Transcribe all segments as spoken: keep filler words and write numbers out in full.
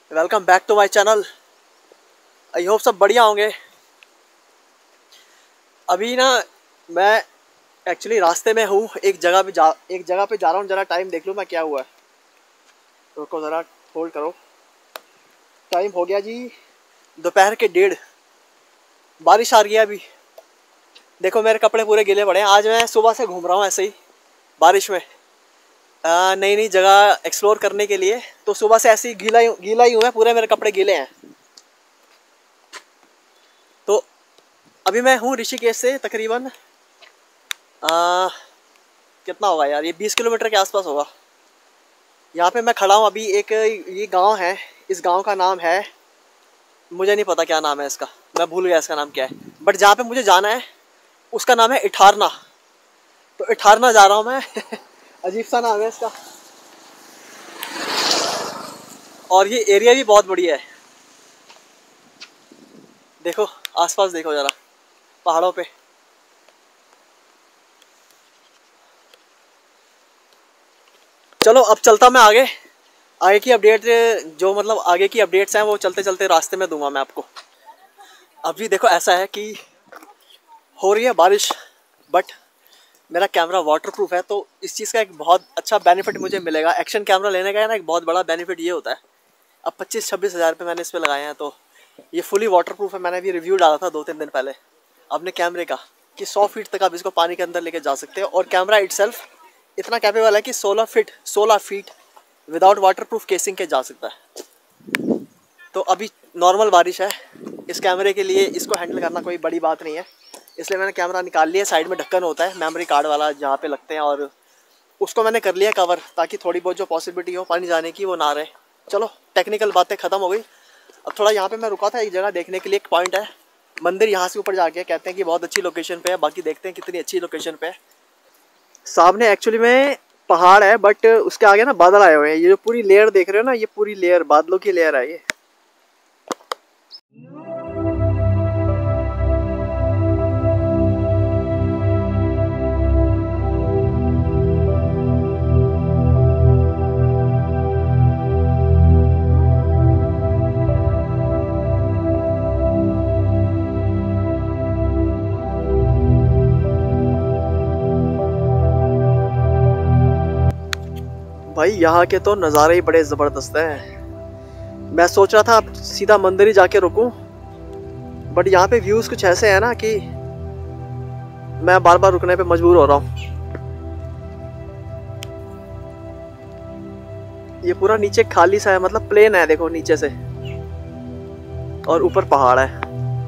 Welcome back to my channel. I hope सब बढ़िया होंगे। अभी ना मैं एक्चुअली रास्ते में हूँ, एक जगह पे जा एक जगह पे जा रहा हूँ। ज़रा टाइम देख लूँ मैं क्या हुआ है। रुको ज़रा होल्ड करो। टाइम हो गया जी दोपहर के डेढ़। बारिश आ रही है अभी। देखो मेरे कपड़े पूरे गीले पड़े हैं। आज मैं सुबह से घूम रहा हूँ ऐसे ही बारिश में, नई नई जगह एक्सप्लोर करने के लिए। तो सुबह से ऐसे ही गीला ही गीला ही हूँ मैं, पूरे मेरे कपड़े गीले हैं। तो अभी मैं हूँ ऋषिकेश से तकरीबन आ, कितना होगा यार, ये बीस किलोमीटर के आसपास होगा। यहाँ पे मैं खड़ा हूँ अभी। एक ये गांव है, इस गांव का नाम है, मुझे नहीं पता क्या नाम है इसका, मैं भूल गया इसका नाम क्या है। बट जहाँ पे मुझे जाना है उसका नाम है इठारना। तो इठारना जा रहा हूँ मैं अजीब सा नाम है इसका। और ये एरिया भी बहुत बढ़िया है। देखो आसपास देखो ज़रा, पहाड़ों पे। चलो अब चलता मैं आगे। आगे की अपडेट, जो मतलब आगे की अपडेट्स हैं वो चलते चलते रास्ते में दूंगा मैं आपको। अभी देखो ऐसा है कि हो रही है बारिश, बट मेरा कैमरा वाटरप्रूफ है, तो इस चीज़ का एक बहुत अच्छा बेनिफिट मुझे मिलेगा। एक्शन कैमरा लेने का है ना, एक बहुत बड़ा बेनिफिट ये होता है। अब पच्चीस छब्बीस हज़ार रुपये मैंने इस पर लगाए हैं, तो ये फुली वाटरप्रूफ है। मैंने अभी रिव्यू डाला था दो तीन दिन पहले अपने कैमरे का कि सौ फीट तक आप इसको पानी के अंदर लेके जा सकते हो। और कैमरा इटसेल्फ इतना कैपेबल है कि सोलह फीट सोलह फीट विदाउट वाटरप्रूफ केसिंग के जा सकता है। तो अभी नॉर्मल बारिश है, इस कैमरे के लिए इसको हैंडल करना कोई बड़ी बात नहीं है, इसलिए मैंने कैमरा निकाल लिया। साइड में ढक्कन होता है मेमोरी कार्ड वाला जहाँ पे लगते हैं, और उसको मैंने कर लिया कवर, ताकि थोड़ी बहुत जो पॉसिबिलिटी हो पानी जाने की वो ना रहे। चलो टेक्निकल बातें ख़त्म हो गई। अब थोड़ा यहाँ पे मैं रुका था एक जगह देखने के लिए। एक पॉइंट है, मंदिर यहाँ से ऊपर जाके कहते हैं कि बहुत अच्छी लोकेशन पे है। बाकी देखते हैं कितनी अच्छी लोकेशन पे है। सामने एक्चुअली में पहाड़ है, बट उसके आगे ना बादल आए हुए हैं। ये जो पूरी लेयर देख रहे हो ना, ये पूरी लेयर बादलों की लेयर है ये। भाई यहाँ के तो नज़ारे ही बड़े ज़बरदस्त हैं। मैं सोच रहा था अब सीधा मंदिर ही जाके रुकूं, बट यहाँ पे व्यूज़ कुछ ऐसे हैं ना कि मैं बार बार रुकने पे मजबूर हो रहा हूँ। ये पूरा नीचे खाली सा है, मतलब प्लेन है देखो नीचे से, और ऊपर पहाड़ है।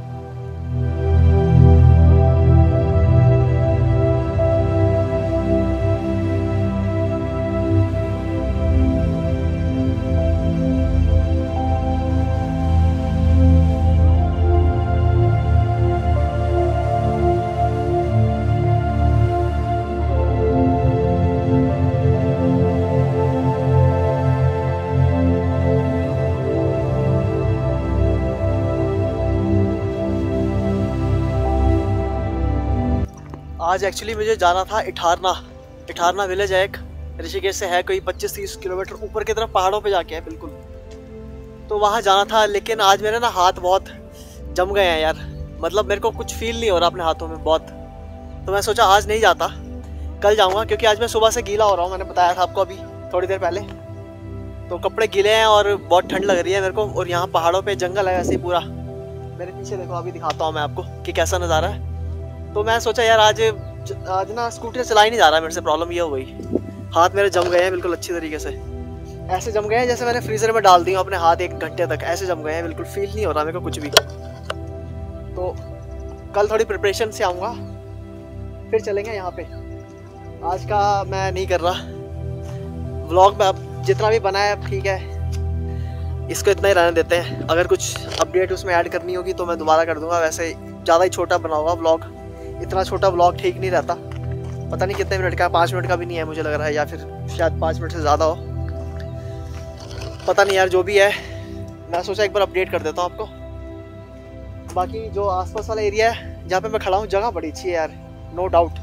आज एक्चुअली मुझे जाना था इठारना। इठारना विलेज है एक, ऋषिकेश से है कोई पच्चीस तीस किलोमीटर ऊपर की तरफ, पहाड़ों पे जाके है बिल्कुल। तो वहाँ जाना था, लेकिन आज मेरे ना हाथ बहुत जम गए हैं यार। मतलब मेरे को कुछ फील नहीं हो रहा अपने हाथों में बहुत। तो मैं सोचा आज नहीं जाता, कल जाऊँगा, क्योंकि आज मैं सुबह से गीला हो रहा हूँ। मैंने बताया था आपको अभी थोड़ी देर पहले। तो कपड़े गीले हैं और बहुत ठंड लग रही है मेरे को। और यहाँ पहाड़ों पर जंगल है ऐसे ही पूरा। मेरे पीछे देखो, अभी दिखाता हूँ मैं आपको कि कैसा नज़ारा है। तो मैं सोचा यार आज आज ना स्कूटर चला ही नहीं जा रहा मेरे से। प्रॉब्लम ये हो गई, हाथ मेरे जम गए हैं बिल्कुल अच्छी तरीके से। ऐसे जम गए हैं जैसे मैंने फ्रीज़र में डाल दी अपने हाथ एक घंटे तक। ऐसे जम गए हैं, बिल्कुल फील नहीं हो रहा मेरे को कुछ भी। तो कल थोड़ी प्रिपरेशन से आऊँगा, फिर चलेंगे यहाँ पे। आज का मैं नहीं कर रहा व्लॉग में। अब जितना भी बना है ठीक है, इसको इतना ही रहने देते हैं। अगर कुछ अपडेट उसमें ऐड करनी होगी तो मैं दोबारा कर दूँगा। वैसे ज़्यादा ही छोटा बनाऊँगा व्लॉग, इतना छोटा व्लॉग ठीक नहीं रहता। पता नहीं कितने मिनट का, पाँच मिनट का भी नहीं है मुझे लग रहा है, या फिर शायद पाँच मिनट से ज़्यादा हो, पता नहीं यार। जो भी है, मैं सोचा एक बार अपडेट कर देता हूँ आपको। बाकी जो आसपास वाला एरिया है जहाँ पे मैं खड़ा हूँ, जगह बड़ी अच्छी है यार, नो डाउट।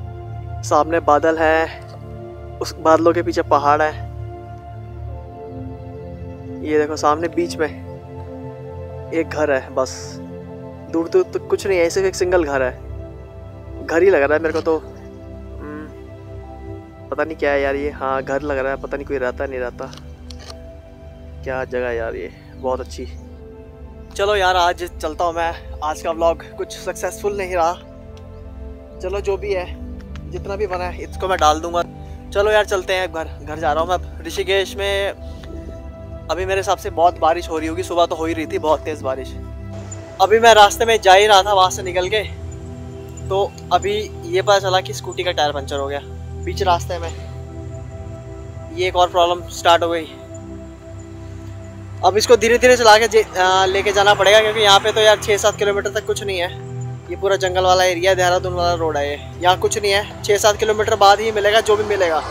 सामने बादल है, उस बादलों के पीछे पहाड़ है। ये देखो सामने बीच में एक घर है, बस दूर दूर तक तो कुछ नहीं है, सिर्फ एक सिंगल घर है। घर ही लग रहा है मेरे को तो, पता नहीं क्या है यार ये। हाँ घर लग रहा है, पता नहीं कोई रहता नहीं रहता। क्या जगह है यार ये, बहुत अच्छी। चलो यार आज चलता हूँ मैं। आज का व्लॉग कुछ सक्सेसफुल नहीं रहा, चलो जो भी है, जितना भी बना है इसको मैं डाल दूंगा। चलो यार चलते हैं घर। घर जा रहा हूँ मैं ऋषिकेश में। अभी मेरे हिसाब से बहुत बारिश हो रही होगी, सुबह तो हो ही रही थी बहुत तेज़ बारिश। अभी मैं रास्ते में जा ही रहा था वहाँ से निकल के, तो अभी ये पता चला कि स्कूटी का टायर पंचर हो गया बीच रास्ते में। ये एक और प्रॉब्लम स्टार्ट हो गई। अब इसको धीरे धीरे चला के लेके जाना पड़ेगा, क्योंकि यहाँ पे तो यार छः सात किलोमीटर तक कुछ नहीं है। ये पूरा जंगल वाला एरिया, देहरादून वाला रोड है ये। यहाँ कुछ नहीं है, छः सात किलोमीटर बाद ही मिलेगा जो भी मिलेगा।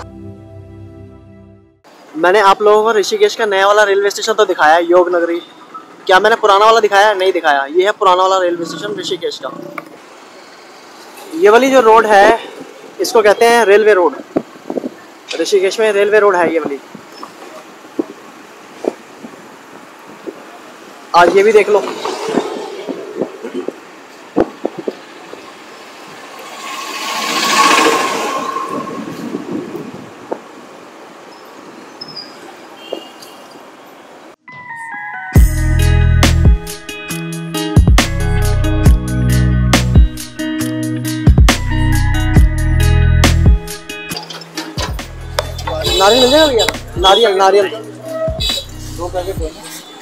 मैंने आप लोगों को ऋषिकेश का नया वाला रेलवे स्टेशन तो दिखाया है, योग नगरी। क्या मैंने पुराना वाला दिखाया? नहीं दिखाया। ये है पुराना वाला रेलवे स्टेशन ऋषिकेश का। ये वाली जो रोड है इसको कहते हैं रेलवे रोड। ऋषिकेश में रेलवे रोड है ये वाली। आज ये भी देख लो। नारियल मिल जाएगा भैया? नारियल नारियल दो पैकेट दो।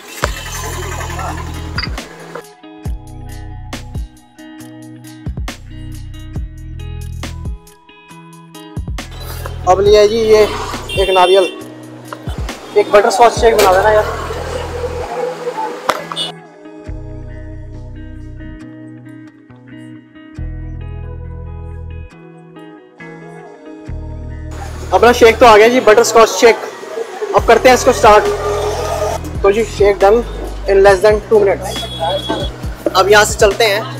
अब लिया जी ये एक नारियल, एक बटर स्कॉच शेक बना देना यार। अपना शेक तो आ गया जी, बटर स्कॉच शेक। अब करते हैं इसको स्टार्ट। तो जी shake done in less than two minutes. अब यहाँ से चलते हैं।